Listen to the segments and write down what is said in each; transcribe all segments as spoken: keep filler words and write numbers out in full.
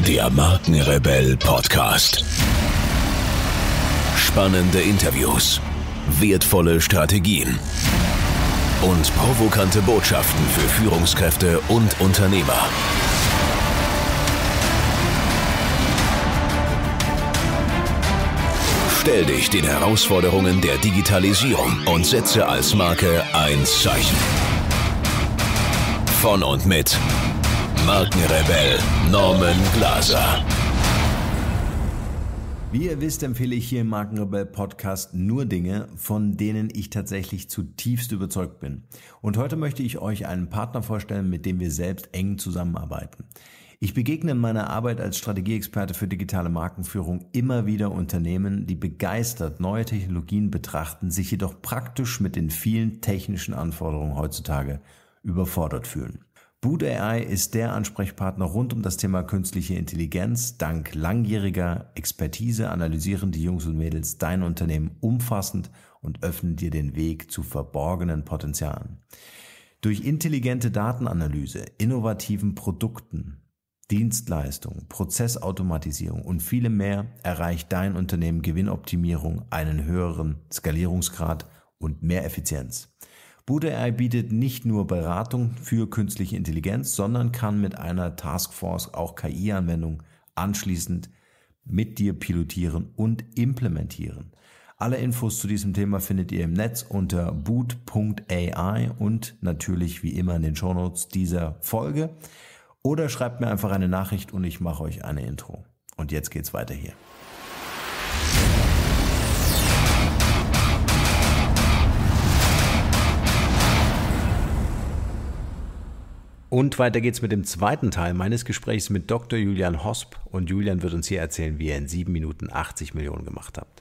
Der Markenrebell Podcast. Spannende Interviews, wertvolle Strategien und provokante Botschaften für Führungskräfte und Unternehmer. Stell dich den Herausforderungen der Digitalisierung und setze als Marke ein Zeichen. Von und mit Markenrebell Norman Glaser. Wie ihr wisst, empfehle ich hier im Markenrebell Podcast nur Dinge, von denen ich tatsächlich zutiefst überzeugt bin. Und heute möchte ich euch einen Partner vorstellen, mit dem wir selbst eng zusammenarbeiten. Ich begegne in meiner Arbeit als Strategieexperte für digitale Markenführung immer wieder Unternehmen, die begeistert neue Technologien betrachten, sich jedoch praktisch mit den vielen technischen Anforderungen heutzutage überfordert fühlen. Boot A I ist der Ansprechpartner rund um das Thema künstliche Intelligenz. Dank langjähriger Expertise analysieren die Jungs und Mädels dein Unternehmen umfassend und öffnen dir den Weg zu verborgenen Potenzialen. Durch intelligente Datenanalyse, innovativen Produkten, Dienstleistungen, Prozessautomatisierung und viele mehr erreicht dein Unternehmen Gewinnoptimierung, einen höheren Skalierungsgrad und mehr Effizienz. Boot A I bietet nicht nur Beratung für künstliche Intelligenz, sondern kann mit einer Taskforce auch K I-Anwendungen anschließend mit dir pilotieren und implementieren. Alle Infos zu diesem Thema findet ihr im Netz unter boot punkt A I und natürlich wie immer in den Shownotes dieser Folge. Oder schreibt mir einfach eine Nachricht und ich mache euch eine Intro. Und jetzt geht's weiter hier. Und weiter geht's mit dem zweiten Teil meines Gesprächs mit Doktor Julian Hosp. Und Julian wird uns hier erzählen, wie ihr in sieben Minuten achtzig Millionen gemacht habt.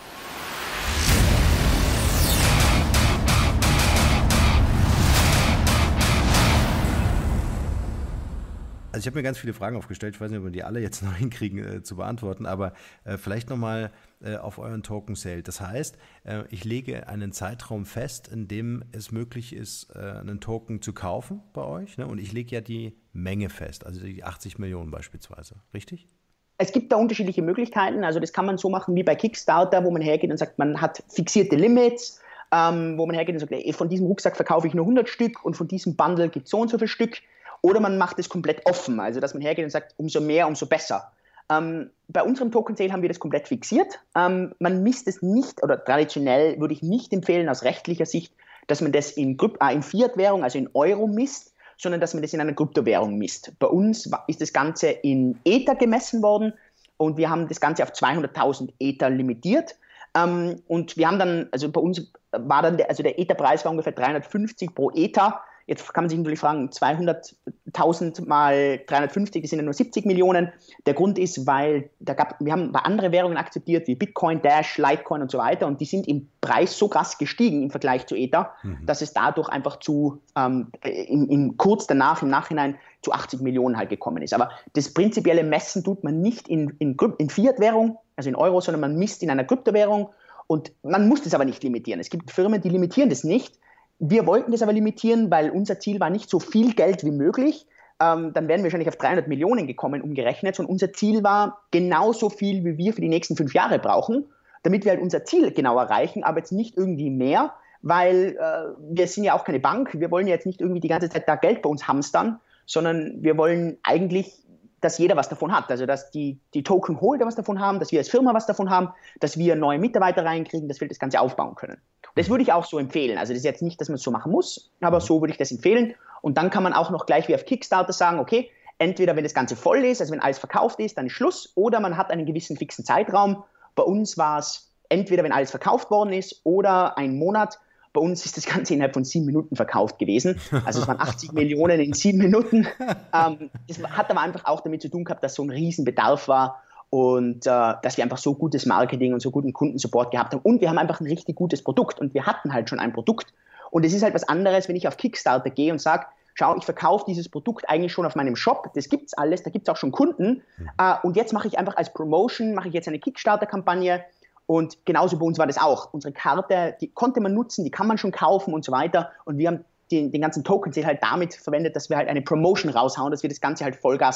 Also ich habe mir ganz viele Fragen aufgestellt, ich weiß nicht, ob wir die alle jetzt noch hinkriegen äh, zu beantworten, aber äh, vielleicht nochmal äh, auf euren Token Sale. Das heißt, äh, ich lege einen Zeitraum fest, in dem es möglich ist, äh, einen Token zu kaufen bei euch, ne? Und ich lege ja die Menge fest, also die achtzig Millionen beispielsweise, richtig? Es gibt da unterschiedliche Möglichkeiten, also das kann man so machen wie bei Kickstarter, wo man hergeht und sagt, man hat fixierte Limits, ähm, wo man hergeht und sagt, ey, von diesem Rucksack verkaufe ich nur hundert Stück und von diesem Bundle gibt es so und so viel Stück. Oder man macht es komplett offen, also dass man hergeht und sagt, umso mehr, umso besser. Ähm, bei unserem Token Sale haben wir das komplett fixiert. Ähm, man misst es nicht, oder traditionell würde ich nicht empfehlen aus rechtlicher Sicht, dass man das in, äh, in Fiat-Währung, also in Euro misst, sondern dass man das in einer Kryptowährung misst. Bei uns ist das Ganze in Ether gemessen worden und wir haben das Ganze auf zweihunderttausend Ether limitiert. Ähm, und wir haben dann, also bei uns war dann, der, also der Ether-Preis war ungefähr dreihundertfünfzig pro Ether. Jetzt kann man sich natürlich fragen, zweihunderttausend mal dreihundertfünfzig, das sind ja nur siebzig Millionen. Der Grund ist, weil da gab, wir haben bei andere Währungen akzeptiert, wie Bitcoin, Dash, Litecoin und so weiter, und die sind im Preis so krass gestiegen im Vergleich zu Ether, mhm. dass es dadurch einfach zu, ähm, im, im, kurz danach, im Nachhinein, zu achtzig Millionen halt gekommen ist. Aber das prinzipielle Messen tut man nicht in, in, in Fiat-Währung, also in Euro, sondern man misst in einer Kryptowährung, und man muss das aber nicht limitieren. Es gibt Firmen, die limitieren das nicht. Wir wollten das aber limitieren, weil unser Ziel war nicht so viel Geld wie möglich. Ähm, dann wären wir wahrscheinlich auf dreihundert Millionen gekommen, umgerechnet. Und unser Ziel war genauso viel, wie wir für die nächsten fünf Jahre brauchen, damit wir halt unser Ziel genau erreichen, aber jetzt nicht irgendwie mehr, weil äh, wir sind ja auch keine Bank. Wir wollen ja jetzt nicht irgendwie die ganze Zeit da Geld bei uns hamstern, sondern wir wollen eigentlich, dass jeder was davon hat. Also dass die, die Token-Holder was davon haben, dass wir als Firma was davon haben, dass wir neue Mitarbeiter reinkriegen, dass wir das Ganze aufbauen können. Das würde ich auch so empfehlen. Also das ist jetzt nicht, dass man es so machen muss, aber so würde ich das empfehlen. Und dann kann man auch noch gleich wie auf Kickstarter sagen, okay, entweder wenn das Ganze voll ist, also wenn alles verkauft ist, dann ist Schluss, oder man hat einen gewissen fixen Zeitraum. Bei uns war es entweder, wenn alles verkauft worden ist, oder ein Monat. Bei uns ist das Ganze innerhalb von sieben Minuten verkauft gewesen. Also es waren achtzig Millionen in sieben Minuten. Ähm, das hat aber einfach auch damit zu tun gehabt, dass so ein Riesenbedarf war. Und äh, dass wir einfach so gutes Marketing und so guten Kundensupport gehabt haben. Und wir haben einfach ein richtig gutes Produkt. Und wir hatten halt schon ein Produkt. Und es ist halt was anderes, wenn ich auf Kickstarter gehe und sage, schau, ich verkaufe dieses Produkt eigentlich schon auf meinem Shop. Das gibt's alles, da gibt's auch schon Kunden. Mhm. Äh, und jetzt mache ich einfach als Promotion, mache ich jetzt eine Kickstarter-Kampagne. Und genauso bei uns war das auch. Unsere Karte, die konnte man nutzen, die kann man schon kaufen und so weiter. Und wir haben den, den ganzen Token Sale halt damit verwendet, dass wir halt eine Promotion raushauen, dass wir das Ganze halt Vollgas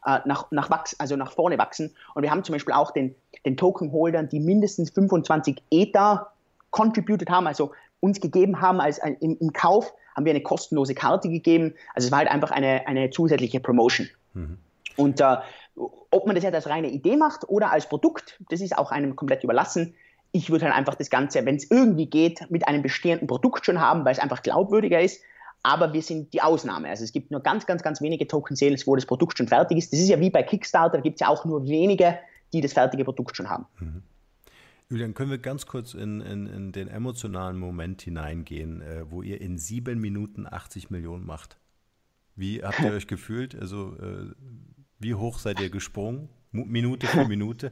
äh, nach, nach, wachs, also nach vorne wachsen. Und wir haben zum Beispiel auch den, den Token-Holdern, die mindestens fünfundzwanzig Ether contributed haben, also uns gegeben haben als ein, im, im Kauf, haben wir eine kostenlose Karte gegeben. Also es war halt einfach eine, eine zusätzliche Promotion. Mhm. Und äh, ob man das jetzt als reine Idee macht oder als Produkt, das ist auch einem komplett überlassen. Ich würde halt einfach das Ganze, wenn es irgendwie geht, mit einem bestehenden Produkt schon haben, weil es einfach glaubwürdiger ist. Aber wir sind die Ausnahme. Also es gibt nur ganz, ganz, ganz wenige Token-Sales, wo das Produkt schon fertig ist. Das ist ja wie bei Kickstarter, da gibt es ja auch nur wenige, die das fertige Produkt schon haben. Mhm. Julian, können wir ganz kurz in, in, in den emotionalen Moment hineingehen, äh, wo ihr in sieben Minuten achtzig Millionen macht? Wie habt ihr euch gefühlt? Also äh, wie hoch seid ihr gesprungen? Minute für Minute?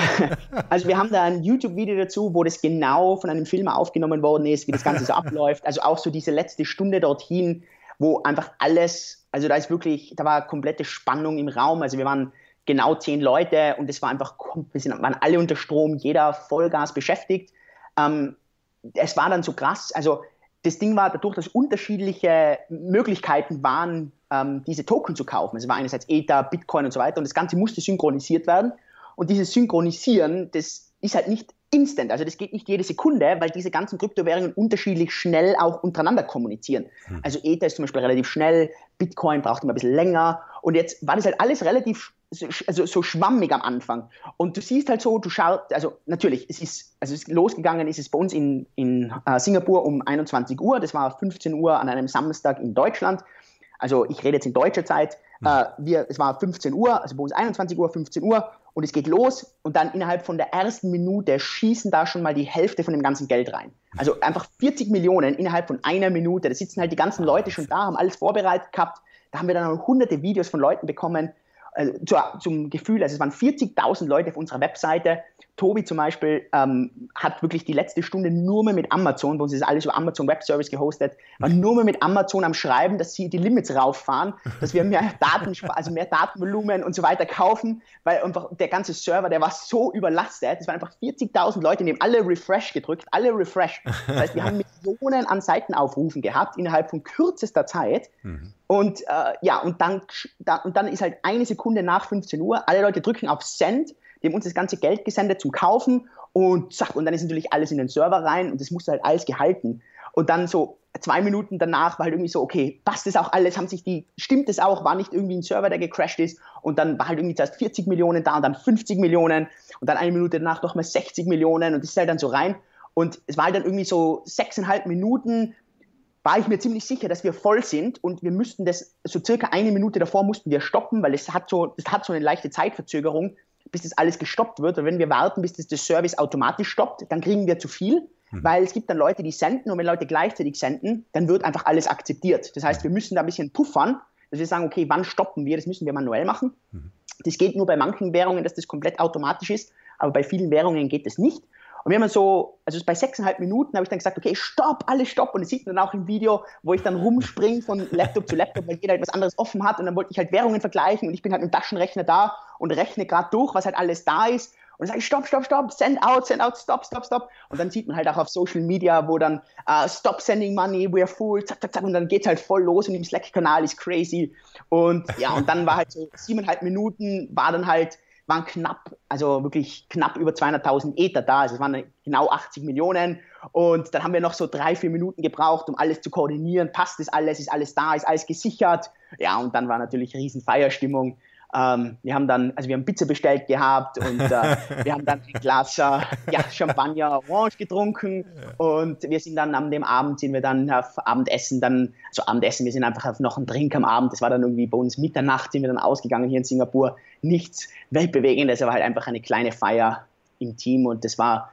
Also wir haben da ein YouTube-Video dazu, wo das genau von einem Filmer aufgenommen worden ist, wie das Ganze so abläuft. Also auch so diese letzte Stunde dorthin, wo einfach alles, also da ist wirklich, da war komplette Spannung im Raum. Also wir waren genau zehn Leute und es war einfach, wir sind, waren alle unter Strom, jeder Vollgas beschäftigt. Ähm, es war dann so krass, also das Ding war dadurch, dass unterschiedliche Möglichkeiten waren, ähm, diese Token zu kaufen. Es war einerseits Ether, Bitcoin und so weiter und das Ganze musste synchronisiert werden. Und dieses Synchronisieren, das ist halt nicht instant, also das geht nicht jede Sekunde, weil diese ganzen Kryptowährungen unterschiedlich schnell auch untereinander kommunizieren. Hm. Also Ether ist zum Beispiel relativ schnell, Bitcoin braucht immer ein bisschen länger und jetzt war das halt alles relativ also so schwammig am Anfang. Und du siehst halt so, du schaust, also natürlich, es ist, also es ist losgegangen ist es bei uns in, in uh, Singapur um einundzwanzig Uhr, das war fünfzehn Uhr an einem Samstag in Deutschland. Also ich rede jetzt in deutscher Zeit. Mhm. Uh, wir, es war fünfzehn Uhr, also bei uns einundzwanzig Uhr, fünfzehn Uhr und es geht los und dann innerhalb von der ersten Minute schießen da schon mal die Hälfte von dem ganzen Geld rein. Also einfach vierzig Millionen innerhalb von einer Minute. Da sitzen halt die ganzen Leute schon da, haben alles vorbereitet gehabt. Da haben wir dann noch hunderte Videos von Leuten bekommen, Also zu, zum Gefühl, also es waren vierzigtausend Leute auf unserer Webseite. Tobi zum Beispiel ähm, hat wirklich die letzte Stunde nur mehr mit Amazon, bei uns ist alles über Amazon Web Service gehostet, war nur mehr mit Amazon am Schreiben, dass sie die Limits rauffahren, dass wir mehr Daten, also mehr Datenvolumen und so weiter kaufen, weil einfach der ganze Server, der war so überlastet, es waren einfach vierzigtausend Leute, die haben alle Refresh gedrückt, alle Refresh. Das heißt, wir haben Millionen an Seitenaufrufen gehabt innerhalb von kürzester Zeit. Mhm. Und äh, ja, und dann, da, und dann ist halt eine Sekunde nach fünfzehn Uhr, alle Leute drücken auf Send, die haben uns das ganze Geld gesendet zum Kaufen und zack, und dann ist natürlich alles in den Server rein und das musste halt alles gehalten. Und dann so zwei Minuten danach war halt irgendwie so, okay, passt das auch alles, haben sich die, stimmt das auch, war nicht irgendwie ein Server, der gecrashed ist und dann war halt irgendwie zuerst vierzig Millionen da und dann fünfzig Millionen und dann eine Minute danach nochmal sechzig Millionen und das ist halt dann so rein und es war halt dann irgendwie so sechseinhalb Minuten, war ich mir ziemlich sicher, dass wir voll sind und wir müssten das, so circa eine Minute davor mussten wir stoppen, weil es hat so, es hat so eine leichte Zeitverzögerung, bis das alles gestoppt wird. Und wenn wir warten, bis das der Service automatisch stoppt, dann kriegen wir zu viel, mhm. weil es gibt dann Leute, die senden und wenn Leute gleichzeitig senden, dann wird einfach alles akzeptiert. Das heißt, wir müssen da ein bisschen puffern, dass wir sagen, okay, wann stoppen wir? Das müssen wir manuell machen. Mhm. Das geht nur bei manchen Währungen, dass das komplett automatisch ist, aber bei vielen Währungen geht das nicht. Und wir haben so, also bei sechseinhalb Minuten habe ich dann gesagt, okay, stopp, alles stopp. Und das sieht man dann auch im Video, wo ich dann rumspringe von Laptop zu Laptop, weil jeder halt was anderes offen hat. Und dann wollte ich halt Währungen vergleichen und ich bin halt mit dem Taschenrechner da und rechne gerade durch, was halt alles da ist. Und dann sage ich, stopp, stopp, stopp, send out, send out, stop, stop, stop. Und dann sieht man halt auch auf Social Media, wo dann uh, stop sending money, we're full, zack, zack, zack. Und dann geht es halt voll los und im Slack-Kanal ist crazy. Und ja, und dann war halt so siebeneinhalb Minuten, war dann halt, waren knapp, also wirklich knapp über zweihunderttausend Ether da, also es waren genau achtzig Millionen und dann haben wir noch so drei, vier Minuten gebraucht, um alles zu koordinieren, passt das alles, ist alles da, ist alles gesichert, ja und dann war natürlich riesen Feierstimmung. Ähm, wir haben dann, also wir haben Pizza bestellt gehabt und äh, wir haben dann ein Glas äh, ja, Champagner Orange getrunken und wir sind dann an dem Abend, sind wir dann auf Abendessen, dann, also Abendessen, wir sind einfach auf noch einen Drink am Abend, das war dann irgendwie bei uns Mitternacht, sind wir dann ausgegangen hier in Singapur, nichts Weltbewegendes, aber halt einfach eine kleine Feier im Team und das war,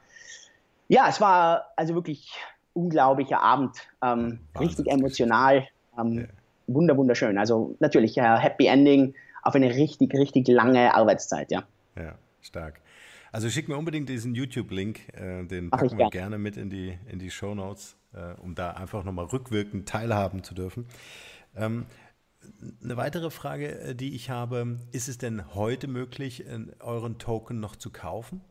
ja, es war also wirklich unglaublicher Abend, ähm, richtig emotional, ähm, ja. wunder, wunderschön, also natürlich äh, Happy Ending, auf eine richtig, richtig lange Arbeitszeit, ja. Ja, stark. Also schick mir unbedingt diesen YouTube-Link, äh, den packen wir gerne mit in die, in die Shownotes, äh, um da einfach nochmal rückwirkend teilhaben zu dürfen. Ähm, eine weitere Frage, die ich habe, ist es denn heute möglich, euren Token noch zu kaufen?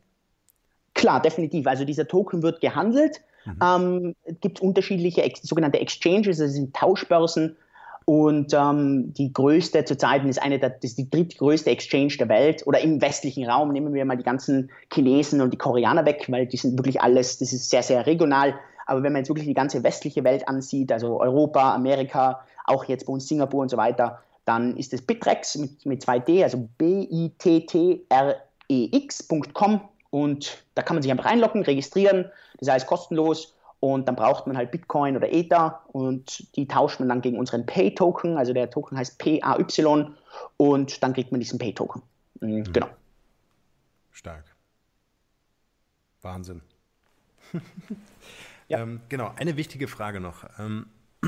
Klar, definitiv. Also dieser Token wird gehandelt. Mhm. Ähm, es gibt unterschiedliche sogenannte Exchanges, das sind Tauschbörsen. Und ähm, die größte zurzeit ist eine der, das ist die drittgrößte Exchange der Welt oder im westlichen Raum. Nehmen wir mal die ganzen Chinesen und die Koreaner weg, weil die sind wirklich alles, das ist sehr, sehr regional. Aber wenn man jetzt wirklich die ganze westliche Welt ansieht, also Europa, Amerika, auch jetzt bei uns Singapur und so weiter, dann ist es Bittrex mit, mit zwei D, also B I T T R E X Punkt com und da kann man sich einfach einloggen, registrieren, das heißt kostenlos. Und dann braucht man halt Bitcoin oder Ether und die tauscht man dann gegen unseren Pay-Token. Also der Token heißt P A Y und dann kriegt man diesen Pay-Token. Mhm. Genau. Stark. Wahnsinn. Ja. ähm, genau, eine wichtige Frage noch. Ähm,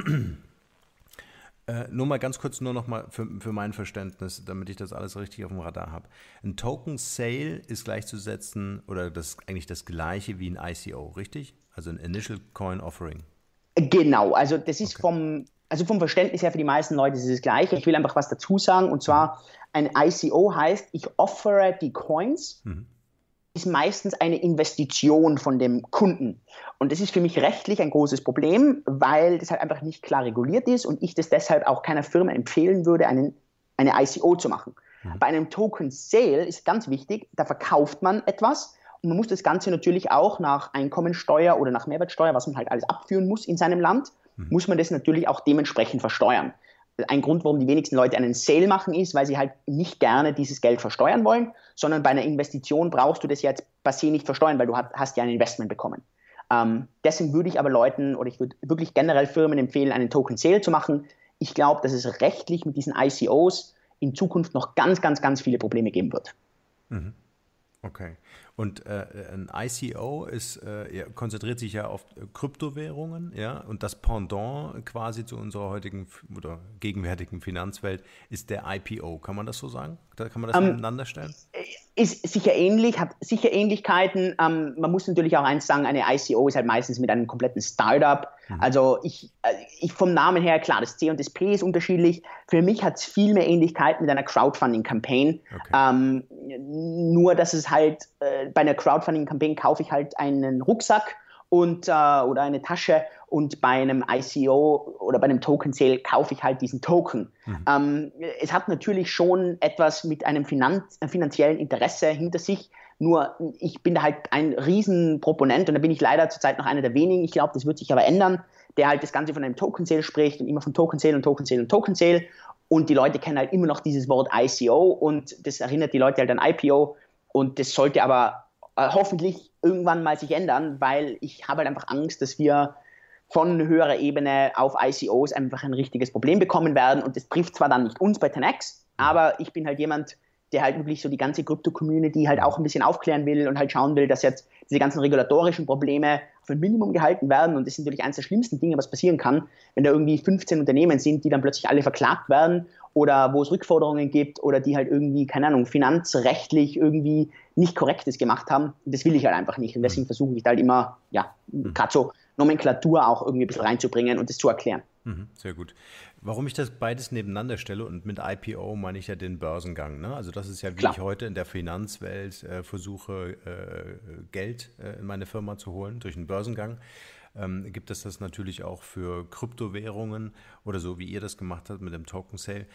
äh, nur mal ganz kurz, nur noch mal für, für mein Verständnis, damit ich das alles richtig auf dem Radar habe. Ein Token-Sale ist gleichzusetzen oder das eigentlich das gleiche wie ein I C O, richtig? Also ein Initial Coin Offering. Genau, also das ist okay. vom, also vom Verständnis her für die meisten Leute ist es das Gleiche. Ich will einfach was dazu sagen und zwar ein I C O heißt, ich offere die Coins, mhm. ist meistens eine Investition von dem Kunden. Und das ist für mich rechtlich ein großes Problem, weil das halt einfach nicht klar reguliert ist und ich das deshalb auch keiner Firma empfehlen würde, einen, eine I C O zu machen. Mhm. Bei einem Token Sale ist ganz wichtig, da verkauft man etwas. Und man muss das Ganze natürlich auch nach Einkommensteuer oder nach Mehrwertsteuer, was man halt alles abführen muss in seinem Land, mhm. muss man das natürlich auch dementsprechend versteuern. Ein Grund, warum die wenigsten Leute einen Sale machen, ist, weil sie halt nicht gerne dieses Geld versteuern wollen, sondern bei einer Investition brauchst du das jetzt per se nicht versteuern, weil du hast ja ein Investment bekommen. Ähm, deswegen würde ich aber Leuten oder ich würde wirklich generell Firmen empfehlen, einen Token Sale zu machen. Ich glaube, dass es rechtlich mit diesen I C Os in Zukunft noch ganz, ganz, ganz viele Probleme geben wird. Mhm. Okay. Und äh, ein I C O ist, äh, ja, konzentriert sich ja auf Kryptowährungen, ja, und das Pendant quasi zu unserer heutigen oder gegenwärtigen Finanzwelt ist der I P O. Kann man das so sagen? Da kann man das um, nebeneinander stellen? Ist sicher ähnlich, hat sicher Ähnlichkeiten. Ähm, man muss natürlich auch eins sagen, eine I C O ist halt meistens mit einem kompletten Startup. Mhm. Also ich, ich vom Namen her, klar, das C und das P ist unterschiedlich. Für mich hat es viel mehr Ähnlichkeit mit einer Crowdfunding-Campaign. Okay. Ähm, nur, dass es halt, äh, bei einer Crowdfunding-Campaign kaufe ich halt einen Rucksack und, äh, oder eine Tasche und bei einem I C O oder bei einem Token Sale kaufe ich halt diesen Token. Mhm. Ähm, es hat natürlich schon etwas mit einem Finanz- finanziellen Interesse hinter sich, nur ich bin da halt ein Riesenproponent und da bin ich leider zurzeit noch einer der wenigen, ich glaube, das wird sich aber ändern, der halt das Ganze von einem Token Sale spricht und immer von Token Sale und Token Sale und Token Sale und die Leute kennen halt immer noch dieses Wort I C O und das erinnert die Leute halt an I P O und das sollte aber äh, hoffentlich irgendwann mal sich ändern, weil ich habe halt einfach Angst, dass wir von höherer Ebene auf I C Os einfach ein richtiges Problem bekommen werden und das trifft zwar dann nicht uns bei ten X, aber ich bin halt jemand, der halt wirklich so die ganze Krypto-Community halt auch ein bisschen aufklären will und halt schauen will, dass jetzt diese ganzen regulatorischen Probleme auf ein Minimum gehalten werden und das ist natürlich eines der schlimmsten Dinge, was passieren kann, wenn da irgendwie fünfzehn Unternehmen sind, die dann plötzlich alle verklagt werden oder wo es Rückforderungen gibt oder die halt irgendwie, keine Ahnung, finanzrechtlich irgendwie nicht Korrektes gemacht haben. Das will ich halt einfach nicht und deswegen versuche ich halt immer, ja, gerade so Nomenklatur auch irgendwie ein bisschen reinzubringen und das zu erklären. Mhm, sehr gut. Warum ich das beides nebeneinander stelle und mit I P O meine ich ja den Börsengang. Ne? Also das ist ja, wie Klar. ich heute in der Finanzwelt äh, versuche, äh, Geld äh, in meine Firma zu holen durch einen Börsengang. Ähm, gibt es das natürlich auch für Kryptowährungen oder so, wie ihr das gemacht habt mit dem Token Sale.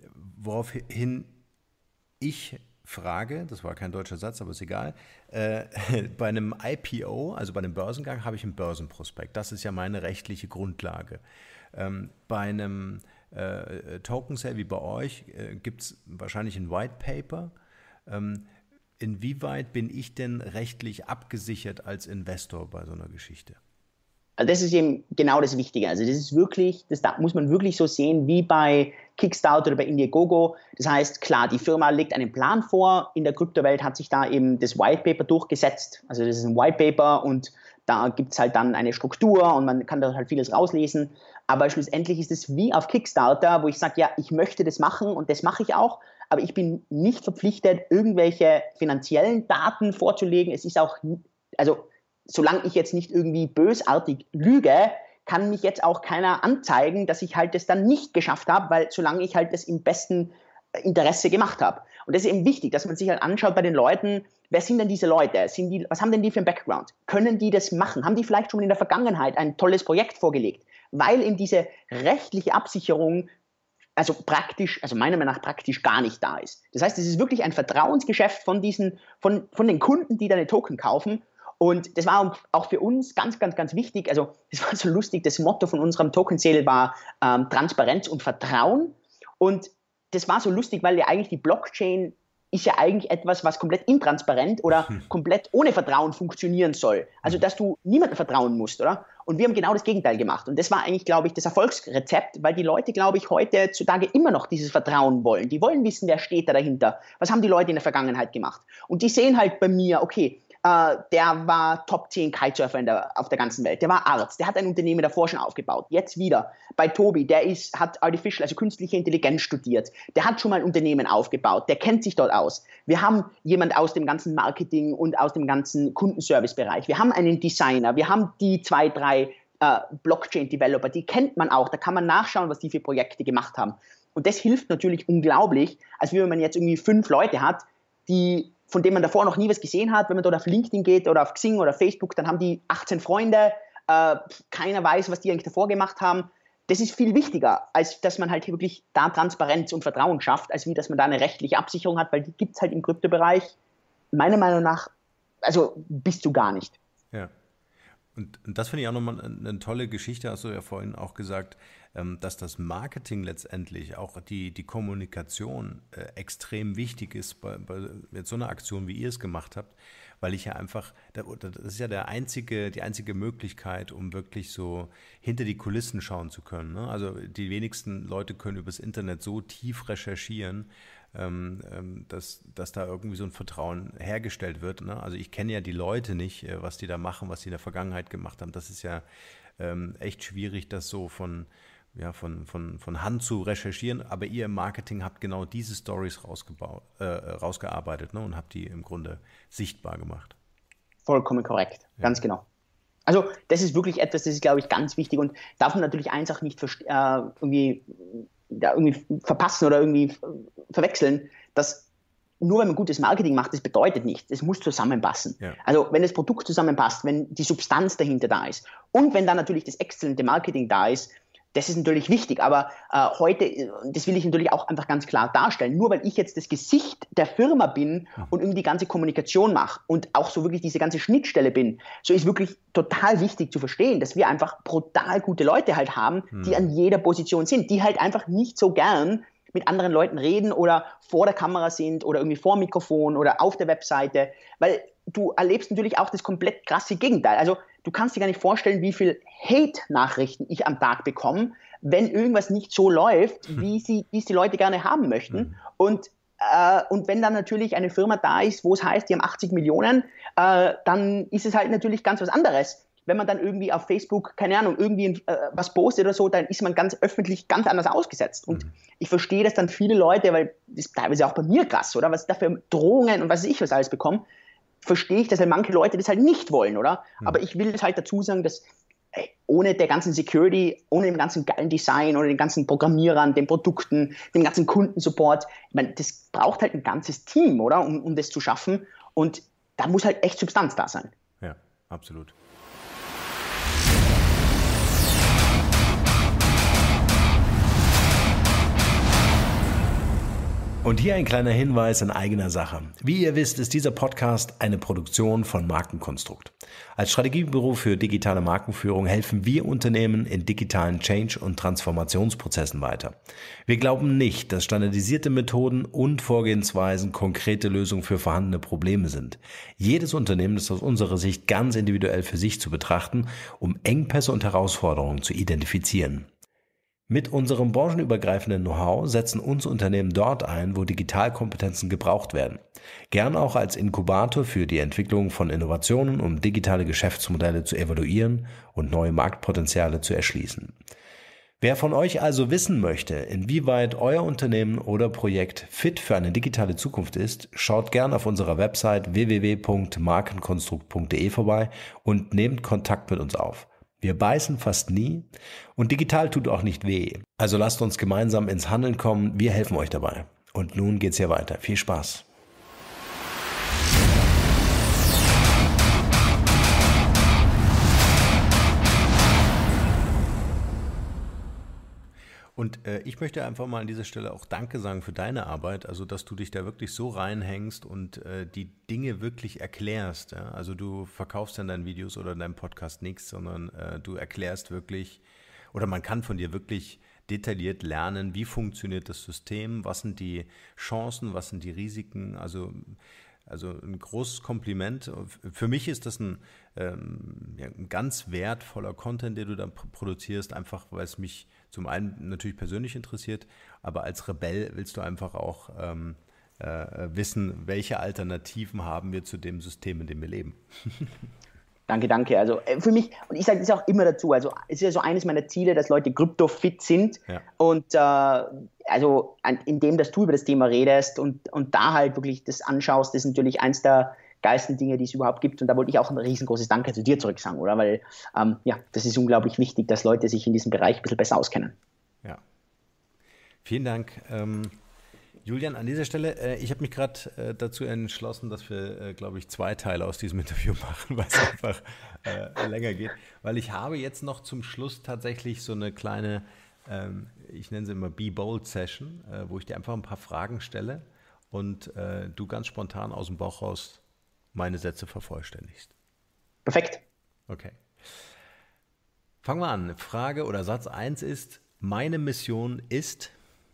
Woraufhin ich frage, das war kein deutscher Satz, aber ist egal, äh, bei einem I P O, also bei einem Börsengang, habe ich einen Börsenprospekt. Das ist ja meine rechtliche Grundlage. Ähm, bei einem äh, Token Sale wie bei euch äh, gibt es wahrscheinlich ein White Paper. Ähm, inwieweit bin ich denn rechtlich abgesichert als Investor bei so einer Geschichte? Also das ist eben genau das Wichtige. Also das ist wirklich, das muss man wirklich so sehen wie bei Kickstarter oder bei Indiegogo. Das heißt, klar, die Firma legt einen Plan vor. In der Kryptowelt hat sich da eben das White Paper durchgesetzt. Also das ist ein White Paper und da gibt es halt dann eine Struktur und man kann da halt vieles rauslesen. Aber schlussendlich ist es wie auf Kickstarter, wo ich sage, ja, ich möchte das machen und das mache ich auch. Aber ich bin nicht verpflichtet, irgendwelche finanziellen Daten vorzulegen. Es ist auch, also solange ich jetzt nicht irgendwie bösartig lüge, kann mich jetzt auch keiner anzeigen, dass ich halt das dann nicht geschafft habe, weil solange ich halt das im besten Interesse gemacht habe. Und das ist eben wichtig, dass man sich halt anschaut bei den Leuten, wer sind denn diese Leute? Sind die, was haben denn die für einen Background? Können die das machen? Haben die vielleicht schon in der Vergangenheit ein tolles Projekt vorgelegt? Weil eben diese rechtliche Absicherung also praktisch, also meiner Meinung nach praktisch gar nicht da ist. Das heißt, es ist wirklich ein Vertrauensgeschäft von diesen, von, von den Kunden, die deine Token kaufen. Und das war auch für uns ganz, ganz, ganz wichtig. Also das war so lustig, das Motto von unserem Token-Sale war ähm, Transparenz und Vertrauen. Und das war so lustig, weil ja eigentlich die Blockchain ist ja eigentlich etwas, was komplett intransparent oder hm. komplett ohne Vertrauen funktionieren soll. Also, dass du niemandem vertrauen musst, oder? Und wir haben genau das Gegenteil gemacht. Und das war eigentlich, glaube ich, das Erfolgsrezept, weil die Leute, glaube ich, heutzutage immer noch dieses Vertrauen wollen. Die wollen wissen, wer steht da dahinter. Was haben die Leute in der Vergangenheit gemacht? Und die sehen halt bei mir, okay, äh, der war Top zehn Kitesurfer in der, auf der ganzen Welt. Der war Arzt, der hat ein Unternehmen davor schon aufgebaut. Jetzt wieder bei Tobi, der ist, hat Artificial, also künstliche Intelligenz studiert. Der hat schon mal ein Unternehmen aufgebaut, der kennt sich dort aus. Wir haben jemand aus dem ganzen Marketing und aus dem ganzen Kundenservice-Bereich. Wir haben einen Designer, wir haben die zwei, drei äh, Blockchain-Developer, die kennt man auch. Da kann man nachschauen, was die für Projekte gemacht haben. Und das hilft natürlich unglaublich, als wenn man jetzt irgendwie fünf Leute hat, die von denen man davor noch nie was gesehen hat. Wenn man dort auf LinkedIn geht oder auf Xing oder Facebook, dann haben die achtzehn Freunde, äh, keiner weiß, was die eigentlich davor gemacht haben. Das ist viel wichtiger, als dass man halt hier wirklich da Transparenz und Vertrauen schafft, als wie, dass man da eine rechtliche Absicherung hat, weil die gibt es halt im Kryptobereich meiner Meinung nach, also bis zu gar nicht. Ja. Und, und das finde ich auch nochmal eine, eine tolle Geschichte, hast du ja vorhin auch gesagt, ähm, dass das Marketing letztendlich, auch die, die Kommunikation äh, extrem wichtig ist bei, bei jetzt so einer Aktion, wie ihr es gemacht habt, weil ich ja einfach, das ist ja der einzige, die einzige Möglichkeit, um wirklich so hinter die Kulissen schauen zu können. Ne? Also die wenigsten Leute können übers Internet so tief recherchieren, Ähm, ähm, dass, dass da irgendwie so ein Vertrauen hergestellt wird. Ne? Also ich kenne ja die Leute nicht, äh, was die da machen, was die in der Vergangenheit gemacht haben. Das ist ja ähm, echt schwierig, das so von, ja, von, von, von Hand zu recherchieren. Aber ihr im Marketing habt genau diese Stories rausgebaut, äh, rausgearbeitet, ne? Und habt die im Grunde sichtbar gemacht. Vollkommen korrekt, ja. Ganz genau. Also das ist wirklich etwas, das ist, glaube ich, ganz wichtig und darf man natürlich eins auch nicht äh, irgendwie da irgendwie verpassen oder irgendwie verwechseln, dass nur wenn man gutes Marketing macht, das bedeutet nicht, es muss zusammenpassen. Ja. Also wenn das Produkt zusammenpasst, wenn die Substanz dahinter da ist und wenn dann natürlich das exzellente Marketing da ist, das ist natürlich wichtig, aber äh, heute, das will ich natürlich auch einfach ganz klar darstellen, nur weil ich jetzt das Gesicht der Firma bin und irgendwie die ganze Kommunikation mache und auch so wirklich diese ganze Schnittstelle bin, so ist wirklich total wichtig zu verstehen, dass wir einfach brutal gute Leute halt haben, die an jeder Position sind, die halt einfach nicht so gern mit anderen Leuten reden oder vor der Kamera sind oder irgendwie vor dem Mikrofon oder auf der Webseite, weil du erlebst natürlich auch das komplett krasse Gegenteil. Also du kannst dir gar nicht vorstellen, wie viel Hate-Nachrichten ich am Tag bekomme, wenn irgendwas nicht so läuft, wie sie, wie es die Leute gerne haben möchten. Mhm. Und, äh, und wenn dann natürlich eine Firma da ist, wo es heißt, die haben achtzig Millionen, äh, dann ist es halt natürlich ganz was anderes. Wenn man dann irgendwie auf Facebook, keine Ahnung, irgendwie äh, was postet oder so, dann ist man ganz öffentlich ganz anders ausgesetzt. Und mhm. ich verstehe das dann viele Leute, weil das ist teilweise auch bei mir krass, oder? Was ich da für Drohungen und was weiß ich was alles bekomme, verstehe ich, dass halt manche Leute das halt nicht wollen, oder? Mhm. Aber ich will das halt dazu sagen, dass ey, ohne der ganzen Security, ohne dem ganzen geilen Design, ohne den ganzen Programmierern, den Produkten, dem ganzen Kundensupport, ich meine, das braucht halt ein ganzes Team, oder? Um, um das zu schaffen. Und da muss halt echt Substanz da sein. Ja, absolut. Und hier ein kleiner Hinweis in eigener Sache. Wie ihr wisst, ist dieser Podcast eine Produktion von Markenkonstrukt. Als Strategiebüro für digitale Markenführung helfen wir Unternehmen in digitalen Change- und Transformationsprozessen weiter. Wir glauben nicht, dass standardisierte Methoden und Vorgehensweisen konkrete Lösungen für vorhandene Probleme sind. Jedes Unternehmen ist aus unserer Sicht ganz individuell für sich zu betrachten, um Engpässe und Herausforderungen zu identifizieren. Mit unserem branchenübergreifenden Know-how setzen unsere Unternehmen dort ein, wo Digitalkompetenzen gebraucht werden. Gern auch als Inkubator für die Entwicklung von Innovationen, um digitale Geschäftsmodelle zu evaluieren und neue Marktpotenziale zu erschließen. Wer von euch also wissen möchte, inwieweit euer Unternehmen oder Projekt fit für eine digitale Zukunft ist, schaut gern auf unserer Website w w w punkt markenkonstrukt punkt d e vorbei und nehmt Kontakt mit uns auf. Wir beißen fast nie und digital tut auch nicht weh. Also lasst uns gemeinsam ins Handeln kommen, wir helfen euch dabei. Und nun geht's hier weiter. Viel Spaß! Und äh, ich möchte einfach mal an dieser Stelle auch Danke sagen für deine Arbeit, also dass du dich da wirklich so reinhängst und äh, die Dinge wirklich erklärst. Ja? Also du verkaufst in deinen Videos oder in deinem Podcast nichts, sondern äh, du erklärst wirklich, oder man kann von dir wirklich detailliert lernen, wie funktioniert das System, was sind die Chancen, was sind die Risiken, also Also ein großes Kompliment. Für mich ist das ein, ähm, ja, ein ganz wertvoller Content, den du da produzierst, einfach weil es mich zum einen natürlich persönlich interessiert, aber als Rebell willst du einfach auch ähm, äh, wissen, welche Alternativen haben wir zu dem System, in dem wir leben. Danke, danke. Also für mich, und ich sage das auch immer dazu, also es ist ja so eines meiner Ziele, dass Leute kryptofit sind. Ja. Und äh, also indem dass du über das Thema redest und, und da halt wirklich das anschaust, das ist natürlich eins der geilsten Dinge, die es überhaupt gibt. Und da wollte ich auch ein riesengroßes Danke zu dir zurück sagen, oder? Weil ähm, ja, das ist unglaublich wichtig, dass Leute sich in diesem Bereich ein bisschen besser auskennen. Ja. Vielen Dank. Ähm Julian, an dieser Stelle, äh, ich habe mich gerade äh, dazu entschlossen, dass wir, äh, glaube ich, zwei Teile aus diesem Interview machen, weil es einfach äh, länger geht. Weil ich habe jetzt noch zum Schluss tatsächlich so eine kleine, ähm, ich nenne sie immer Be Bold Session, äh, wo ich dir einfach ein paar Fragen stelle und äh, du ganz spontan aus dem Bauch raus meine Sätze vervollständigst. Perfekt. Okay. Fangen wir an. Frage oder Satz eins ist, meine Mission ist...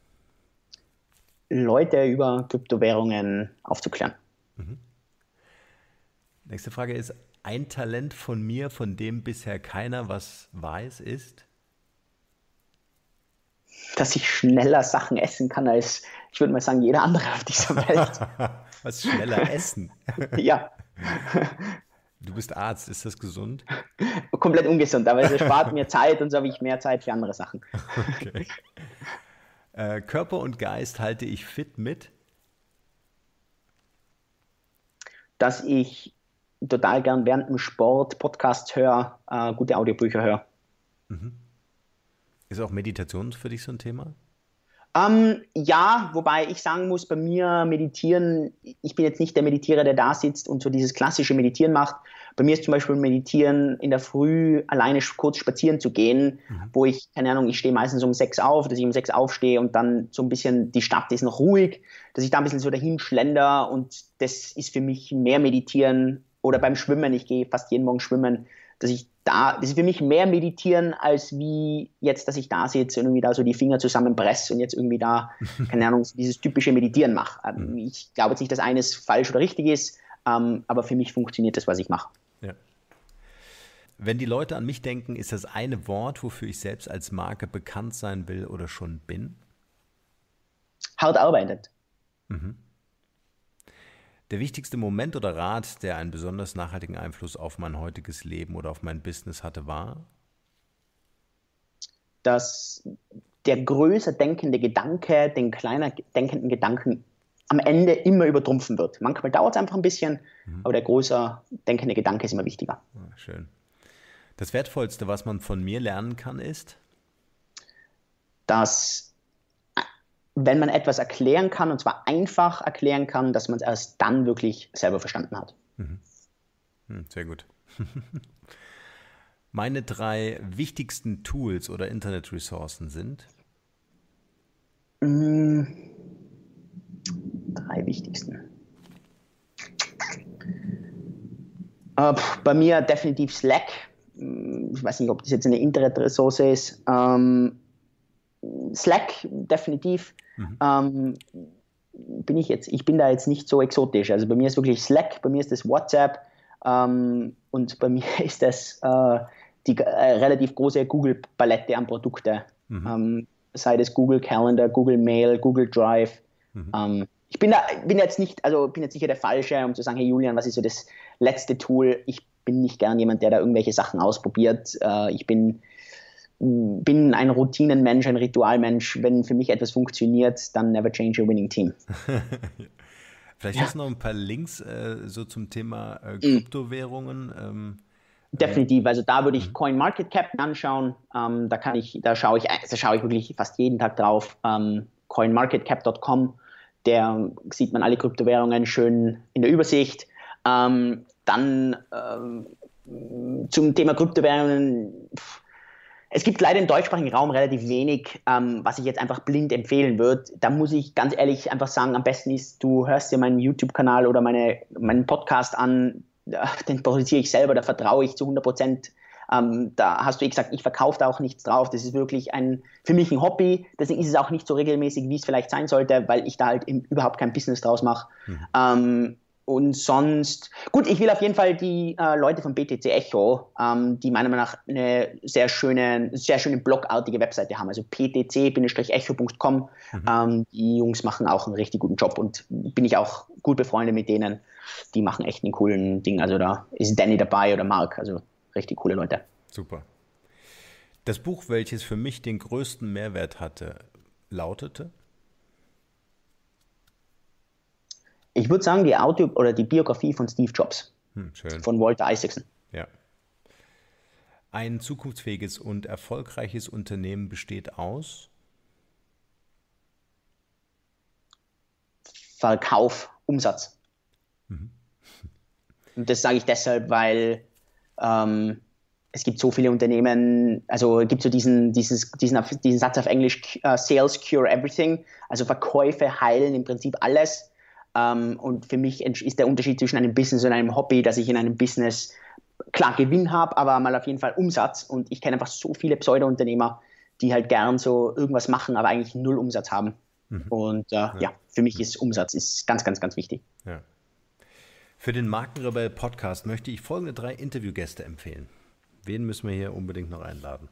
Leute über Kryptowährungen aufzuklären. Mhm. Nächste Frage ist, ein Talent von mir, von dem bisher keiner was weiß, ist? Dass ich schneller Sachen essen kann als, ich würde mal sagen, jeder andere auf dieser Welt. Was, schneller essen? Ja. Du bist Arzt, ist das gesund? Komplett ungesund, aber es erspart mir Zeit und so habe ich mehr Zeit für andere Sachen. Okay. Äh, Körper und Geist halte ich fit mit? Dass ich total gern während dem Sport Podcasts höre, äh, gute Audiobücher höre. Mhm. Ist auch Meditation für dich so ein Thema? Ähm, ja, wobei ich sagen muss, bei mir meditieren, ich bin jetzt nicht der Meditierer, der da sitzt und so dieses klassische Meditieren macht. Bei mir ist zum Beispiel Meditieren in der Früh alleine kurz spazieren zu gehen, mhm. wo ich, keine Ahnung, ich stehe meistens um sechs auf, dass ich um sechs aufstehe und dann so ein bisschen, die Stadt ist noch ruhig, dass ich da ein bisschen so dahin schlender und das ist für mich mehr Meditieren. Oder beim Schwimmen, ich gehe fast jeden Morgen schwimmen, dass ich da, das ist für mich mehr Meditieren, als wie jetzt, dass ich da sitze und irgendwie da so die Finger zusammenpresse und jetzt irgendwie da, keine Ahnung, dieses typische Meditieren mache. Ich glaube jetzt nicht, dass eines falsch oder richtig ist, aber für mich funktioniert das, was ich mache. Ja. Wenn die Leute an mich denken, ist das eine Wort, wofür ich selbst als Marke bekannt sein will oder schon bin? Hart arbeitet. Mhm. Der wichtigste Moment oder Rat, der einen besonders nachhaltigen Einfluss auf mein heutiges Leben oder auf mein Business hatte, war? Dass der größer denkende Gedanke den kleiner denkenden Gedanken am Ende immer übertrumpfen wird. Manchmal dauert es einfach ein bisschen, mhm. aber der größer denkende Gedanke ist immer wichtiger. Ah, schön. Das Wertvollste, was man von mir lernen kann, ist? Dass wenn man etwas erklären kann, und zwar einfach erklären kann, dass man es erst dann wirklich selber verstanden hat. Mhm. Sehr gut. Meine drei wichtigsten Tools oder Internetressourcen sind? Mm, drei wichtigsten. Äh, bei mir definitiv Slack. Ich weiß nicht, ob das jetzt eine Internetressource ist. Ähm, Slack, definitiv. Mhm. Ähm, bin ich jetzt, ich bin da jetzt nicht so exotisch. Also bei mir ist wirklich Slack, bei mir ist das WhatsApp ähm, und bei mir ist das äh, die äh, relativ große Google-Palette an Produkte. Mhm. Ähm, sei das Google Calendar, Google Mail, Google Drive. Mhm. Ähm, ich bin da, bin jetzt nicht, also bin jetzt sicher der Falsche, um zu sagen, hey Julian, was ist so das letzte Tool? Ich bin nicht gern jemand, der da irgendwelche Sachen ausprobiert. Äh, ich bin bin ein Routinenmensch, ein Ritualmensch. Wenn für mich etwas funktioniert, dann never change a winning team. Vielleicht ja. hast du noch ein paar Links äh, so zum Thema äh, Kryptowährungen. Ähm, Definitiv. Also da würde ich mhm. CoinMarketCap anschauen. Ähm, da kann ich, da schaue ich, da schaue ich wirklich fast jeden Tag drauf. Ähm, coin market cap dot com. Der sieht man alle Kryptowährungen schön in der Übersicht. Ähm, dann ähm, zum Thema Kryptowährungen. Pff, Es gibt leider im deutschsprachigen Raum relativ wenig, ähm, was ich jetzt einfach blind empfehlen würde. Da muss ich ganz ehrlich einfach sagen, am besten ist, du hörst dir meinen YouTube-Kanal oder meine, meinen Podcast an, den produziere ich selber, da vertraue ich zu hundert Prozent. Ähm, da hast du eh gesagt, ich verkaufe da auch nichts drauf. Das ist wirklich ein, für mich ein Hobby. Deswegen ist es auch nicht so regelmäßig, wie es vielleicht sein sollte, weil ich da halt eben überhaupt kein Business draus mache. Mhm. Ähm, Und sonst, gut, ich will auf jeden Fall die äh, Leute von B T C Echo, ähm, die meiner Meinung nach eine sehr schöne, sehr schöne blogartige Webseite haben, also p t c echo punkt com. Mhm. Ähm, die Jungs machen auch einen richtig guten Job und bin ich auch gut befreundet mit denen. Die machen echt einen coolen Ding. Also da ist Danny dabei oder Mark, also richtig coole Leute. Super. Das Buch, welches für mich den größten Mehrwert hatte, lautete? Ich würde sagen, die Auto oder die Biografie von Steve Jobs, hm, schön. Von Walter Isaacson. Ja. Ein zukunftsfähiges und erfolgreiches Unternehmen besteht aus Verkauf, Umsatz. Mhm. Und das sage ich deshalb, weil ähm, es gibt so viele Unternehmen, also es gibt so diesen, dieses, diesen, diesen Satz auf Englisch, uh, Sales cure everything, also Verkäufe heilen im Prinzip alles. Um, und für mich ist der Unterschied zwischen einem Business und einem Hobby, dass ich in einem Business klar Gewinn habe, aber mal auf jeden Fall Umsatz. Und ich kenne einfach so viele Pseudo-Unternehmer, die halt gern so irgendwas machen, aber eigentlich null Umsatz haben. Mhm. Und äh, ja. ja, für mich ist Umsatz ist ganz, ganz, ganz wichtig. Ja. Für den Markenrebell-Podcast möchte ich folgende drei Interviewgäste empfehlen. Wen müssen wir hier unbedingt noch einladen?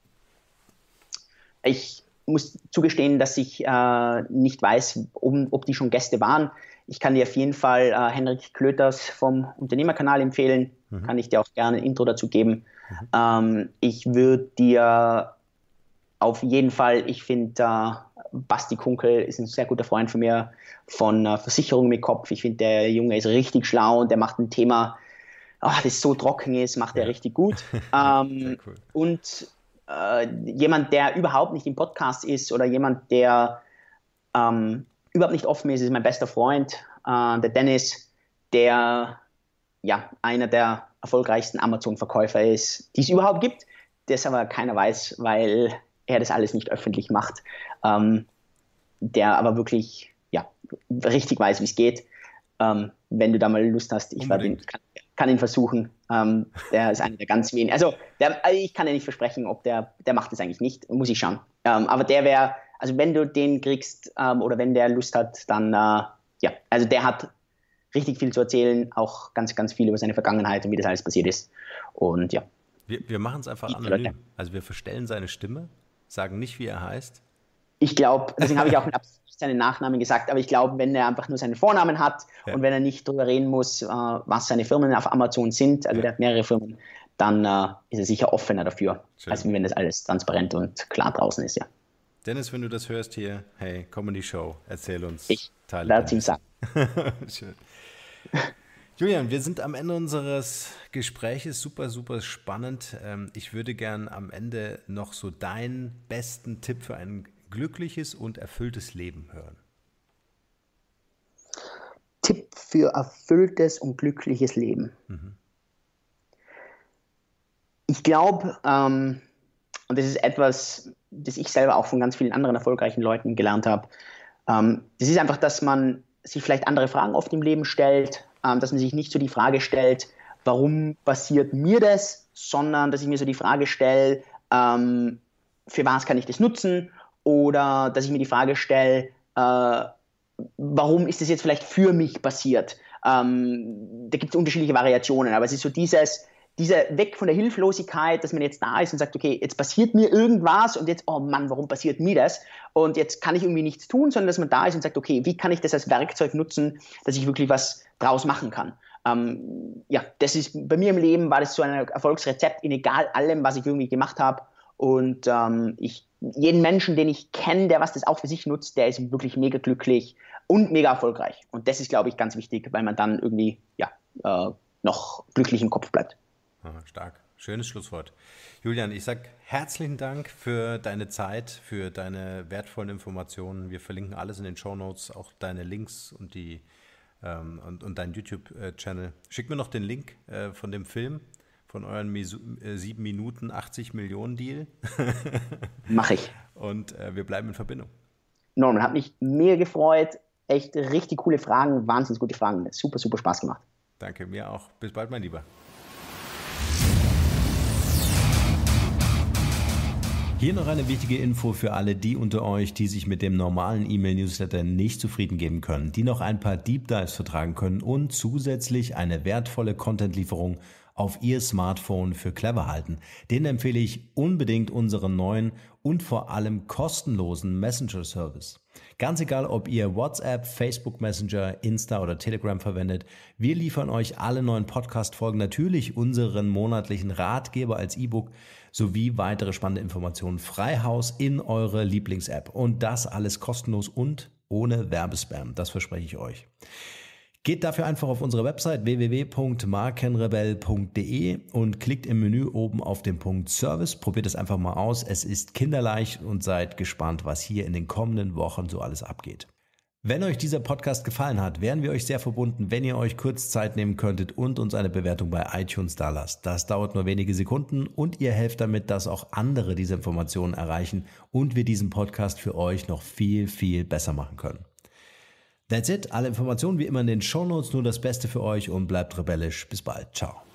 Ich muss zugestehen, dass ich äh, nicht weiß, ob, ob die schon Gäste waren. Ich kann dir auf jeden Fall äh, Henrik Klöters vom Unternehmerkanal empfehlen. Mhm. Kann ich dir auch gerne ein Intro dazu geben. Mhm. Ähm, ich würde dir auf jeden Fall, ich finde, äh, Basti Kunkel ist ein sehr guter Freund von mir von äh, Versicherung mit Kopf. Ich finde, der Junge ist richtig schlau und der macht ein Thema, oh, das so trocken ist, macht er ja. richtig gut. Ähm, cool. Und äh, jemand, der überhaupt nicht im Podcast ist oder jemand, der ähm, überhaupt nicht offen ist, ist mein bester Freund, äh, der Dennis, der ja einer der erfolgreichsten Amazon-Verkäufer ist, die es überhaupt gibt, das aber keiner weiß, weil er das alles nicht öffentlich macht, ähm, der aber wirklich ja, richtig weiß, wie es geht. Ähm, wenn du da mal Lust hast, ich ihn, kann, kann ihn versuchen. Ähm, der ist einer der ganz wenigen. Also der, ich kann ja nicht versprechen, ob der, der macht das eigentlich nicht, muss ich schauen. Ähm, aber der wäre, also wenn du den kriegst ähm, oder wenn der Lust hat, dann äh, ja, also der hat richtig viel zu erzählen, auch ganz, ganz viel über seine Vergangenheit und wie das alles passiert ist. Und ja. Wir, wir machen es einfach anonym. Leute. Also wir verstellen seine Stimme, sagen nicht, wie er heißt. Ich glaube, deswegen habe ich auch mit Absicht seinen Nachnamen gesagt, aber ich glaube, wenn er einfach nur seinen Vornamen hat ja. und wenn er nicht drüber reden muss, äh, was seine Firmen auf Amazon sind, also ja. der hat mehrere Firmen, dann äh, ist er sicher offener dafür, Schön. als wenn das alles transparent und klar draußen ist, ja. Dennis, wenn du das hörst hier, hey, komm in die Show, erzähl uns. Ich werde es ihm sagen. Schön. Julian, wir sind am Ende unseres Gespräches, super, super spannend. Ich würde gern am Ende noch so deinen besten Tipp für ein glückliches und erfülltes Leben hören. Tipp für erfülltes und glückliches Leben. Mhm. Ich glaube, ähm, und das ist etwas, das ich selber auch von ganz vielen anderen erfolgreichen Leuten gelernt habe, ähm, das ist einfach, dass man sich vielleicht andere Fragen oft im Leben stellt, ähm, dass man sich nicht so die Frage stellt, warum passiert mir das, sondern dass ich mir so die Frage stelle, ähm, für was kann ich das nutzen, oder dass ich mir die Frage stelle, äh, warum ist das jetzt vielleicht für mich passiert? Ähm, da gibt es unterschiedliche Variationen, aber es ist so dieses, dieser weg von der Hilflosigkeit, dass man jetzt da ist und sagt, okay, jetzt passiert mir irgendwas und jetzt, oh Mann, warum passiert mir das? Und jetzt kann ich irgendwie nichts tun, sondern dass man da ist und sagt, okay, wie kann ich das als Werkzeug nutzen, dass ich wirklich was draus machen kann? Ähm, ja, das ist, bei mir im Leben war das so ein Erfolgsrezept in egal allem, was ich irgendwie gemacht habe. Und ähm, ich, jeden Menschen, den ich kenne, der was das auch für sich nutzt, der ist wirklich mega glücklich und mega erfolgreich. Und das ist, glaube ich, ganz wichtig, weil man dann irgendwie ja, äh, noch glücklich im Kopf bleibt. Ah, stark. Schönes Schlusswort. Julian, ich sage herzlichen Dank für deine Zeit, für deine wertvollen Informationen. Wir verlinken alles in den Shownotes, auch deine Links und, die, ähm, und, und deinen YouTube-Channel. Schick mir noch den Link äh, von dem Film von euren sieben Minuten achtzig Millionen Deal. Mache ich. Und äh, wir bleiben in Verbindung. Norman, hat mich mega gefreut. Echt richtig coole Fragen, wahnsinnig gute Fragen. Super, super Spaß gemacht. Danke, mir auch. Bis bald, mein Lieber. Hier noch eine wichtige Info für alle die unter euch, die sich mit dem normalen E-Mail-Newsletter nicht zufrieden geben können, die noch ein paar Deep Dives vertragen können und zusätzlich eine wertvolle Content-Lieferung auf ihr Smartphone für clever halten. Denen empfehle ich unbedingt unseren neuen und vor allem kostenlosen Messenger-Service. Ganz egal, ob ihr WhatsApp, Facebook Messenger, Insta oder Telegram verwendet, wir liefern euch alle neuen Podcast-Folgen, natürlich unseren monatlichen Ratgeber als E-Book sowie weitere spannende Informationen frei Haus in eure Lieblings-App. Und das alles kostenlos und ohne Werbespam, das verspreche ich euch. Geht dafür einfach auf unsere Website w w w punkt markenrebell punkt d e und klickt im Menü oben auf den Punkt Service. Probiert es einfach mal aus. Es ist kinderleicht und seid gespannt, was hier in den kommenden Wochen so alles abgeht. Wenn euch dieser Podcast gefallen hat, wären wir euch sehr verbunden, wenn ihr euch kurz Zeit nehmen könntet und uns eine Bewertung bei iTunes dalasst. Das dauert nur wenige Sekunden und ihr helft damit, dass auch andere diese Informationen erreichen und wir diesen Podcast für euch noch viel, viel besser machen können. That's it. Alle Informationen wie immer in den Shownotes. Nur das Beste für euch und bleibt rebellisch. Bis bald. Ciao.